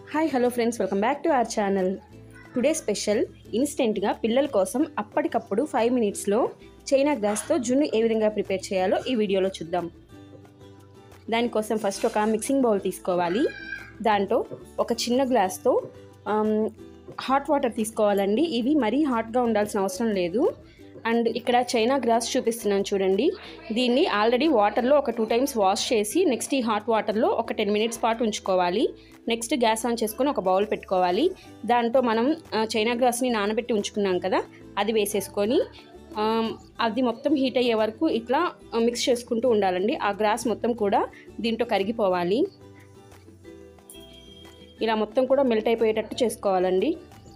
Hi hello friends, welcome back to our channel. Today special ఇన్స్టెంట్గా పిల్లల కోసం అప్పటికప్పుడు 5 మినిట్స్లో చైనా గ్రాస్తో జున్ను ఏ విధంగా ప్రిపేర్ చేయాలో ఈ వీడియోలో చూద్దాం. దానికోసం ఫస్ట్ ఒక మిక్సింగ్ బౌల్ తీసుకోవాలి. దాంట్లో ఒక చిన్న గ్లాస్తో హాట్ వాటర్ తీసుకోవాలండి. ఇవి మరీ హాట్గా ఉండాల్సిన అవసరం లేదు. అండ్ ఇక్కడ చైనా గ్రాస్ చూపిస్తున్నాను చూడండి. దీన్ని ఆల్రెడీ వాటర్లో ఒక 2 టైమ్స్ వాష్ చేసి నెక్స్ట్ ఈ హాట్ వాటర్లో ఒక 10 మినిట్స్ పాటు ఉంచుకోవాలి. నెక్స్ట్ గ్యాస్ ఆన్ చేసుకొని ఒక బౌల్ పెట్టుకోవాలి. దాంట్లో మనం చైనా గ్రాస్ని నానబెట్టి ఉంచుకున్నాం కదా, అది వేసేసుకొని అది మొత్తం హీట్ అయ్యే వరకు ఇట్లా మిక్స్ చేసుకుంటూ ఉండాలండి. ఆ గ్రాస్ మొత్తం కూడా దీంట్లో కరిగిపోవాలి. ఇలా మొత్తం కూడా మెల్ట్ అయిపోయేటట్టు చేసుకోవాలండి.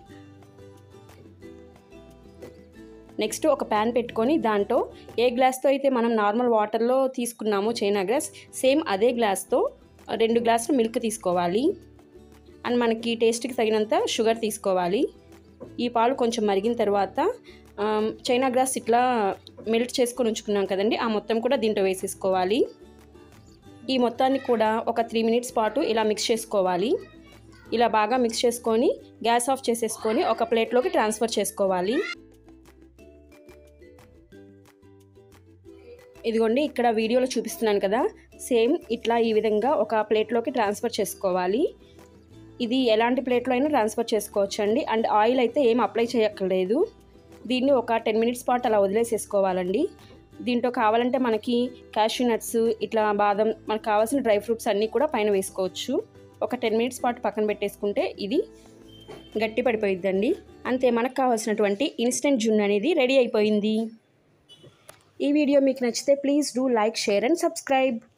నెక్స్ట్ ఒక ప్యాన్ పెట్టుకొని దాంట్లో ఏ గ్లాస్తో అయితే మనం నార్మల్ వాటర్లో తీసుకున్నామో చైనా గ్రాస్, సేమ్ అదే గ్లాస్తో 2 గ్లాసులు మిల్క్ తీసుకోవాలి. అండ్ మనకి టేస్ట్కి తగినంత షుగర్ తీసుకోవాలి. ఈ పాలు కొంచెం మరిగిన తర్వాత చైనా గ్రాస్ ఇట్లా మెల్ట్ చేసుకొని ఉంచుకున్నాం కదండి, ఆ మొత్తం కూడా దీంట్లో వేసేసుకోవాలి. ఈ మొత్తాన్ని కూడా ఒక 3 మినిట్స్ పాటు ఇలా మిక్స్ చేసుకోవాలి. ఇలా బాగా మిక్స్ చేసుకొని గ్యాస్ ఆఫ్ చేసేసుకొని ఒక ప్లేట్లోకి ట్రాన్స్ఫర్ చేసుకోవాలి. ఇదిగోండి, ఇక్కడ వీడియోలో చూపిస్తున్నాను కదా, సేమ్ ఇట్లా ఈ విధంగా ఒక ప్లేట్లోకి ట్రాన్స్ఫర్ చేసుకోవాలి. ఇది ఎలాంటి ప్లేట్లో అయినా ట్రాన్స్ఫర్ చేసుకోవచ్చు అండి. అండ్ ఆయిల్ అయితే ఏం అప్లై చేయక్కర్లేదు. దీన్ని ఒక 10 మినిట్స్ పాటు అలా వదిలేసేసుకోవాలండి. దీంట్లో కావాలంటే మనకి క్యాష్యూ నట్స్, ఇట్లా బాదం, మనకు కావాల్సిన డ్రై ఫ్రూట్స్ అన్నీ కూడా పైన వేసుకోవచ్చు. ఒక 10 మినిట్స్ పాటు పక్కన పెట్టేసుకుంటే ఇది గట్టి పడిపోయిద్దండి. అంతే, మనకు కావాల్సినటువంటి ఇన్స్టెంట్ జున్ను అనేది రెడీ అయిపోయింది. ఈ వీడియో మీకు నచ్చితే please do like, share and subscribe.